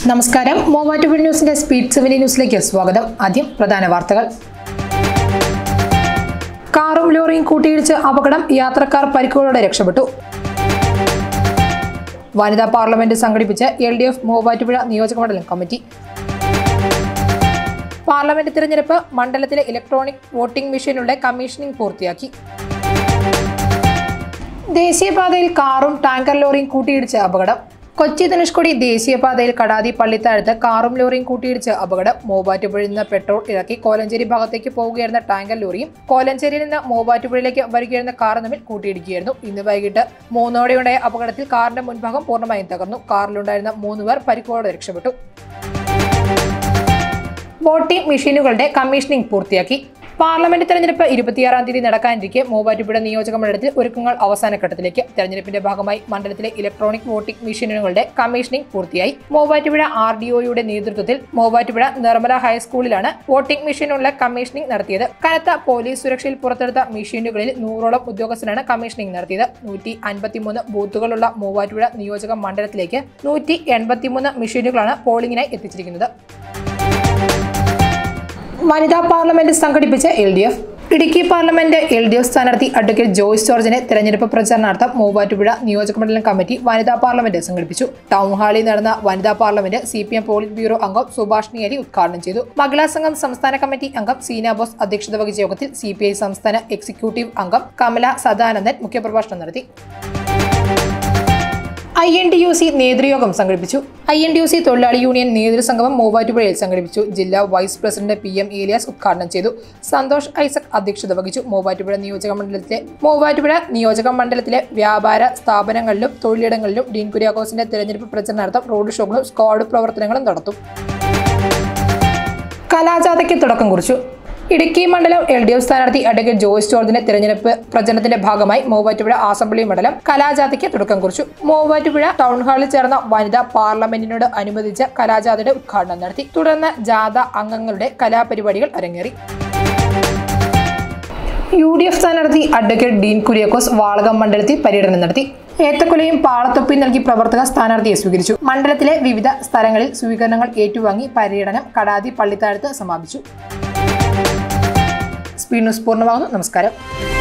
നമസ്കാരം. മൂവാറ്റുപുഴ ന്യൂസിന്റെ സ്പീഡ് 70 ന്യൂസിലേക്ക് സ്വാഗതം. ആദ്യം പ്രധാന വാർത്തകൾ. കാറും ലോറിയും കൂട്ടിയിടിച്ച് അപകടം, യാത്രക്കാർ പരിക്കുകളോടെ രക്ഷപ്പെട്ടു. വനിതാ പാർലമെന്റ് സംഘടിപ്പിച്ച് LDF മൂവാറ്റുപുഴ നിയോജകമണ്ഡലം കമ്മിറ്റി. പാർലമെന്റ് തിരഞ്ഞെടുപ്പ് മണ്ഡലത്തിലെ ഇലക്ട്രോണിക് വോട്ടിംഗ് മെഷീനുകളുടെ കമ്മീഷനിംഗ് പൂർത്തിയാക്കി. ദേശീയപാതയിൽ കാറും ടാങ്കർ ലോറിയും കൂട്ടിയിടിച്ച് അപകടം. കൊച്ചി ധനുഷ്കോടി ദേശീയപാതയിൽ കടാതി പള്ളിത്താഴത്ത് കാറും ലോറിയും കൂട്ടിയിടിച്ച് അപകടം. മൂവാറ്റുപുഴയിൽ നിന്ന് പെട്രോൾ ഇറക്കി കോലഞ്ചേരി ഭാഗത്തേക്ക് പോവുകയായിരുന്ന ടാങ്കർ ലോറിയും കോലഞ്ചേരിയിൽ നിന്ന് മൂവാറ്റുപുഴയിലേക്ക് വരികയായിരുന്ന കാറും തമ്മിൽ കൂട്ടിയിടിക്കുകയായിരുന്നു. ഇന്ന് വൈകിട്ട് 3:00 അപകടത്തിൽ കാറിന്റെ മുൻഭാഗം പൂർണ്ണമായും തകർന്നു. കാറിലുണ്ടായിരുന്ന 3 പേർ പരിക്കുകളോടെ രക്ഷപ്പെട്ടു. വോട്ടിംഗ് മെഷീനുകളുടെ കമ്മീഷനിംഗ് പൂർത്തിയാക്കി. പാർലമെന്റ് തെരഞ്ഞെടുപ്പ് 26-ാം തീയതി നടക്കാനിരിക്കെ മൂവാറ്റുപുഴ നിയോജക മണ്ഡലത്തിൽ ഒരുക്കങ്ങൾ അവസാന ഘട്ടത്തിലേക്ക്. തെരഞ്ഞെടുപ്പിന്റെ ഭാഗമായി മണ്ഡലത്തിലെ ഇലക്ട്രോണിക് വോട്ടിംഗ് മെഷീനുകളുടെ കമ്മീഷനിംഗ് പൂർത്തിയായി. മൂവാറ്റുപുഴ RDOയുടെ നേതൃത്വത്തിൽ മൂവാറ്റുപുഴ നിർമ്മല ഹൈസ്കൂളിലാണ് വോട്ടിംഗ് മെഷീനുകളുടെ കമ്മീഷനിംഗ് നടത്തിയത്. കനത്ത പോലീസ് സുരക്ഷയിൽ പുറത്തെടുത്ത മെഷീനുകളിൽ 100ഓളം ഉദ്യോഗസ്ഥരാണ് കമ്മീഷനിംഗ് നടത്തിയത്. 153 ബൂത്തുകളുള്ള മൂവാറ്റുപുഴ നിയോജക മണ്ഡലത്തിലേക്ക് 183 മെഷീനുകളാണ് പോളിംഗിനായി എത്തിച്ചിരിക്കുന്നത്. വനിതാ പാർലമെന്റ് സംഘടിപ്പിച്ച LDF. ഇടുക്കി പാർലമെന്റ് LDF സ്ഥാനാർത്ഥി അഡ്വക്കേറ്റ് ജോയ്സ് ജോർജിനെ തെരഞ്ഞെടുപ്പ് പ്രചരണാർത്ഥം മൂവാറ്റുപുഴ നിയോജകമണ്ഡലം കമ്മിറ്റി വനിതാ പാർലമെന്റ് സംഘടിപ്പിച്ചു. ടൗൺ ഹാളിൽ നടന്ന വനിതാ പാർലമെന്റ് CPM പോളിറ്റ് ബ്യൂറോ അംഗം സുഭാഷിണി അലി ഉദ്ഘാടനം ചെയ്തു. മഹിളാ സംഘം സംസ്ഥാന കമ്മിറ്റി അംഗം സീന ബോസ് അധ്യക്ഷത വഹിച്ച യോഗത്തിൽ CPI സംസ്ഥാന എക്സിക്യൂട്ടീവ് അംഗം കമല സദാനന്ദൻ മുഖ്യപ്രഭാഷണം നടത്തി. INTUC നേതൃയോഗം സംഘടിപ്പിച്ചു. INTUC തൊഴിലാളി യൂണിയൻ നേതൃസംഗമം മൂവാറ്റുപുഴയിൽ സംഘടിപ്പിച്ചു. ജില്ലാ വൈസ് പ്രസിഡന്റ് PM ഏലിയാസ് ഉദ്ഘാടനം ചെയ്തു. സന്തോഷ് ഐസക് അധ്യക്ഷത വഹിച്ചു. മൂവാറ്റുപുഴ നിയോജക മണ്ഡലത്തിലെ വ്യാപാര സ്ഥാപനങ്ങളിലും തൊഴിലിടങ്ങളിലും ഡീൻ കുര്യാക്കോസിന്റെ തെരഞ്ഞെടുപ്പ് പ്രചരണാർത്ഥം റോഡ് ഷോകളും സ്ക്വാഡ് പ്രവർത്തനങ്ങളും നടത്തും. കലാജാഥയ്ക്ക് തുടക്കം കുറിച്ചു. ഇടുക്കി മണ്ഡലം LDF സ്ഥാനാർത്ഥി അഡ്വക്കേറ്റ് ജോയ്സ് ജോർജിന്റെ തെരഞ്ഞെടുപ്പ് പ്രചരണത്തിന്റെ ഭാഗമായി മൂവാറ്റുപുഴ അസംബ്ലി മണ്ഡലം കലാജാഥയ്ക്ക് തുടക്കം കുറിച്ചു. മൂവാറ്റുപുഴ ടൗൺ ഹാളിൽ ചേർന്ന വനിതാ പാർലമെന്റിനോട് അനുബന്ധിച്ച കലാജാഥയുടെ ഉദ്ഘാടനം നടത്തി. തുടർന്ന് ജാഥ അംഗങ്ങളുടെ കലാപരിപാടികൾ അരങ്ങേറി. UDF സ്ഥാനാർത്ഥി അഡ്വക്കേറ്റ് ഡീൻ കുര്യാക്കോസ് വാളകം മണ്ഡലത്തിൽ പര്യടനം നടത്തി. ഏത്തക്കൊലയും പാളത്തൊപ്പിയും നൽകി പ്രവർത്തക സ്ഥാനാർത്ഥിയെ സ്വീകരിച്ചു. മണ്ഡലത്തിലെ വിവിധ സ്ഥലങ്ങളിൽ സ്വീകരണങ്ങൾ ഏറ്റുവാങ്ങി പര്യടനം കടാതി പള്ളിത്താഴത്ത് സമാപിച്ചു. സ്പീഡ് ന്യൂസ് പൂർണ്ണമാകുന്നു. നമസ്കാരം.